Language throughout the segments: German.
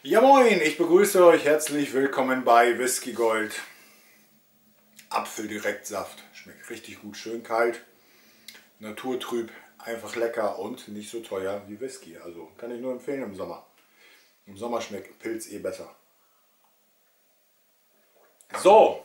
Ja moin, ich begrüße euch herzlich willkommen bei Whisky Gold. Apfeldirektsaft, schmeckt richtig gut, schön kalt, naturtrüb, einfach lecker und nicht so teuer wie Whisky. Also kann ich nur empfehlen im Sommer. Im Sommer schmeckt Pilz eh besser. So,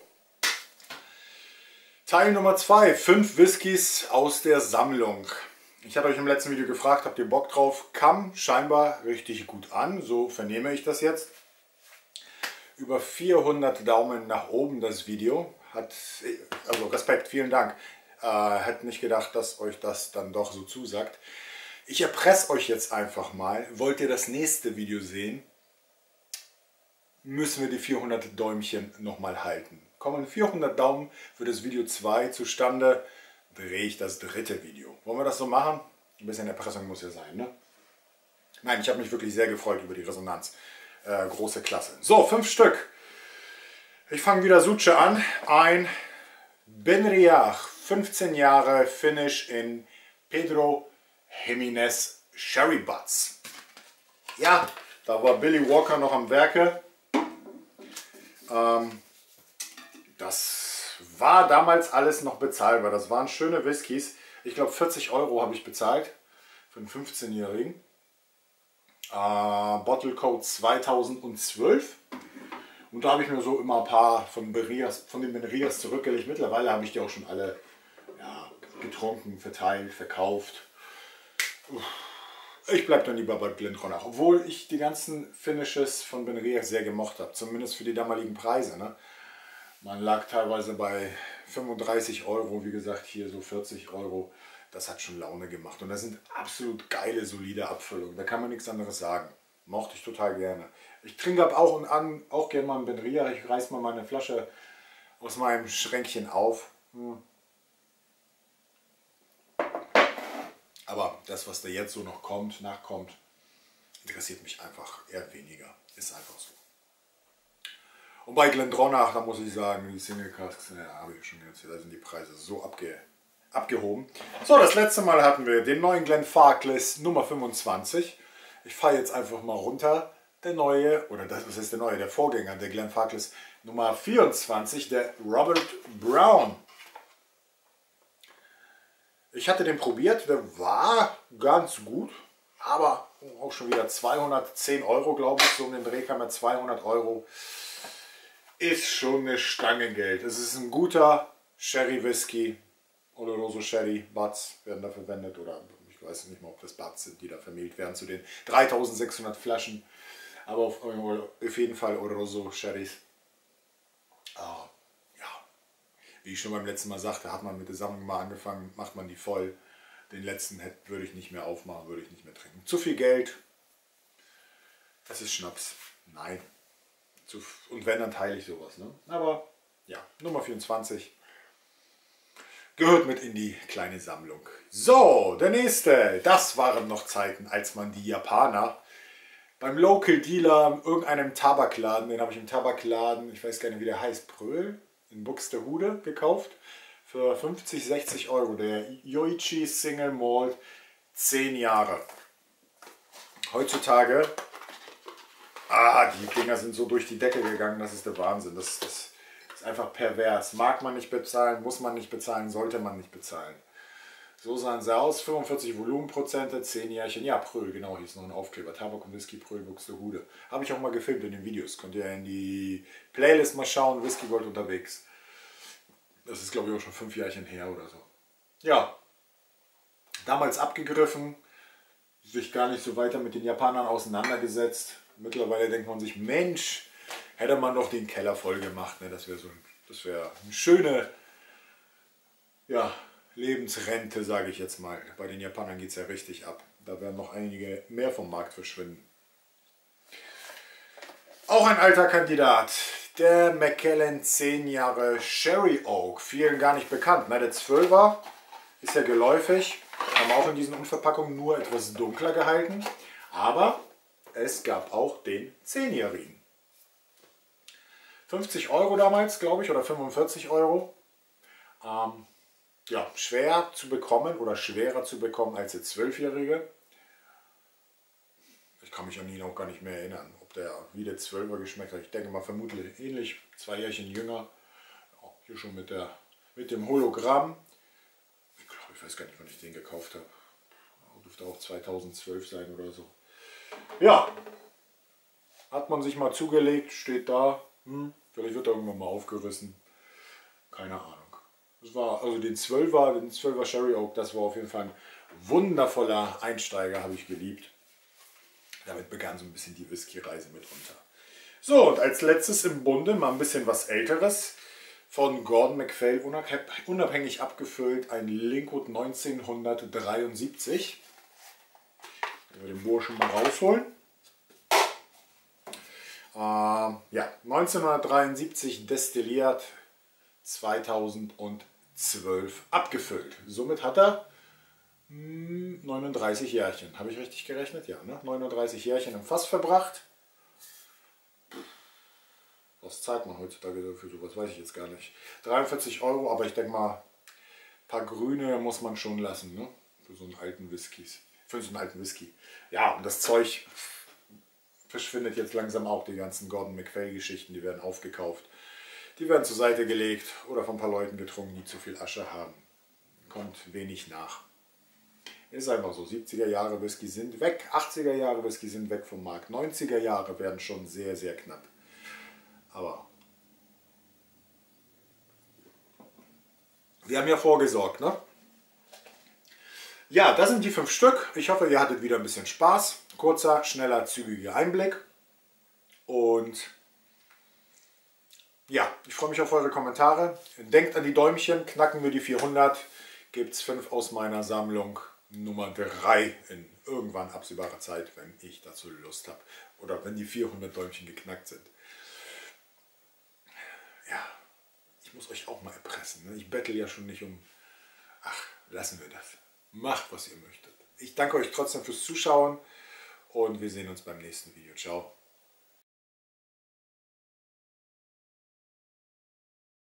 Teil Nummer 2, 5 Whiskys aus der Sammlung. Ich hatte euch im letzten Video gefragt, habt ihr Bock drauf? Kam scheinbar richtig gut an, so vernehme ich das jetzt. Über 400 Daumen nach oben das Video. Also Respekt, vielen Dank. Hätte nicht gedacht, dass euch das dann doch so zusagt. Ich erpresse euch jetzt einfach mal. Wollt ihr das nächste Video sehen? Müssen wir die 400 Däumchen nochmal halten. Kommen 400 Daumen für das Video 2 zustande, drehe ich das dritte Video. Wollen wir das so machen? Ein bisschen Erpressung muss ja sein, ne? Nein, ich habe mich wirklich sehr gefreut über die Resonanz. Große Klasse. So, 5 Stück. Ich fange wieder Suche an. Ein Benriach, 15 Jahre, Finish in Pedro Jiménez Sherry Butts. Ja, da war Billy Walker noch am Werke. Das war damals alles noch bezahlbar. Das waren schöne Whiskys. Ich glaube 40 € habe ich bezahlt für einen 15-Jährigen. Bottle Code 2012. Und da habe ich mir so immer ein paar von den Benriachs zurückgelegt. Mittlerweile habe ich die auch schon alle getrunken, verteilt, verkauft. Ich bleibe dann lieber bei GlenDronach. Obwohl ich die ganzen Finishes von Benriach sehr gemocht habe. Zumindest für die damaligen Preise. Ne? Man lag teilweise bei 35 €, wie gesagt hier so 40 €. Das hat schon Laune gemacht. Und das sind absolut geile, solide Abfüllungen. Da kann man nichts anderes sagen. Mochte ich total gerne. Ich trinke ab auch und an auch gerne mal einen Benriach. Ich reiß mal meine Flasche aus meinem Schränkchen auf. Aber das, was da jetzt so noch kommt, nachkommt, interessiert mich einfach eher weniger. Ist einfach so. Und bei GlenDronach, da muss ich sagen, die Single Casks, ja, habe ich schon jetzt, da sind die Preise so abgehoben. So, das letzte Mal hatten wir den neuen Glenfarclas Nummer 25. Ich fahre jetzt einfach mal runter. Der neue, oder das ist der neue, der Vorgänger, der Glenfarclas Nummer 24, der Robert Brown. Ich hatte den probiert, der war ganz gut, aber auch schon wieder 210 €, glaube ich, so um den Dreh kam er 200 €. Ist schon eine Stange Geld. Es ist ein guter Sherry Whisky, Oloroso Sherry, Butts werden da verwendet, oder ich weiß nicht mal, ob das Butts sind, die da vermehlt werden zu den 3600 Flaschen, aber auf jeden Fall Oloroso Sherrys. Wie ich schon beim letzten Mal sagte, hat man mit der Sammlung mal angefangen, macht man die voll. Den letzten würde ich nicht mehr aufmachen, würde ich nicht mehr trinken. Zu viel Geld. Das ist Schnaps. Nein. Und wenn, dann teile ich sowas. Ne? Aber ja, Nummer 24 gehört mit in die kleine Sammlung. So, der nächste. Das waren noch Zeiten, als man die Japaner beim Local Dealer, in irgendeinem Tabakladen, den habe ich im Tabakladen, ich weiß gar nicht, wie der heißt, Pröhl, in Buxtehude gekauft, für 50, 60 €. Der Yoichi Single Malt, 10 Jahre. Heutzutage, die Dinger sind so durch die Decke gegangen, das ist der Wahnsinn. Das ist einfach pervers. Mag man nicht bezahlen, muss man nicht bezahlen, sollte man nicht bezahlen. So sahen sie aus, 45 Volumenprozente, 10 Jährchen. Ja, Pröhl, genau, hier ist noch ein Aufkleber. Tabak und Whisky, Pröhl, Buxtehude. Habe ich auch mal gefilmt in den Videos. Könnt ihr in die Playlist mal schauen, Whisky Gold unterwegs. Das ist, glaube ich, auch schon 5 Jährchen her oder so. Ja, damals abgegriffen, sich gar nicht so weiter mit den Japanern auseinandergesetzt. Mittlerweile denkt man sich, Mensch, hätte man doch den Keller voll gemacht. Ne? Das wäre eine schöne, ja, Lebensrente, sage ich jetzt mal. Bei den Japanern geht es ja richtig ab. Da werden noch einige mehr vom Markt verschwinden. Auch ein alter Kandidat. Der Macallan 10 Jahre Sherry Oak. Vielen gar nicht bekannt. Ne? Der 12er ist ja geläufig. Haben auch in diesen Unverpackungen nur etwas dunkler gehalten. Aber es gab auch den 10-Jährigen. 50 € damals, glaube ich, oder 45 €. Ja, schwer zu bekommen oder schwerer zu bekommen als der 12-Jährige. Ich kann mich an ihn auch gar nicht mehr erinnern, ob der wie der 12er geschmeckt hat. Ich denke mal vermutlich ähnlich, 2 Jährchen jünger. Auch hier schon mit dem Hologramm. Ich weiß gar nicht, wann ich den gekauft habe. Dürfte auch 2012 sein oder so. Ja, hat man sich mal zugelegt, steht da. Vielleicht wird er irgendwann mal aufgerissen. Keine Ahnung. Das war also den 12er Sherry Oak, das war auf jeden Fall ein wundervoller Einsteiger, habe ich geliebt. Damit begann so ein bisschen die Whisky-Reise mitunter. So, und als letztes im Bunde mal ein bisschen was Älteres. Von Gordon MacPhail unabhängig abgefüllt, ein Linkwood 1973. Wir den Burschen mal rausholen. Ja, 1973 destilliert, 2012 abgefüllt. Somit hat er 39 Jährchen. Habe ich richtig gerechnet? Ja, ne? 39 Jährchen im Fass verbracht. Was zahlt man heutzutage für sowas? Weiß ich jetzt gar nicht. 43 €, aber ich denke mal, ein paar Grüne muss man schon lassen, ne? Für so einen alten Whiskys. Für so einen alten Whisky. Ja, und das Zeug verschwindet jetzt langsam auch. Die ganzen Gordon MacPhail-Geschichten, die werden aufgekauft. Die werden zur Seite gelegt oder von ein paar Leuten getrunken, die zu viel Asche haben. Kommt wenig nach. Ist einfach so. 70er Jahre Whisky sind weg. 80er Jahre Whisky sind weg vom Markt. 90er Jahre werden schon sehr, sehr knapp. Aber wir haben ja vorgesorgt, ne? Ja, das sind die 5 Stück. Ich hoffe, ihr hattet wieder ein bisschen Spaß. Kurzer, schneller, zügiger Einblick. Und ja, ich freue mich auf eure Kommentare. Denkt an die Däumchen, knacken wir die 400. Gibt es 5 aus meiner Sammlung. Nummer 3 in irgendwann absehbarer Zeit, wenn ich dazu Lust habe. Oder wenn die 400 Däumchen geknackt sind. Ja, ich muss euch auch mal erpressen. Ne? Ich bettel ja schon nicht um... Ach, lassen wir das. Macht, was ihr möchtet. Ich danke euch trotzdem fürs Zuschauen und wir sehen uns beim nächsten Video. Ciao.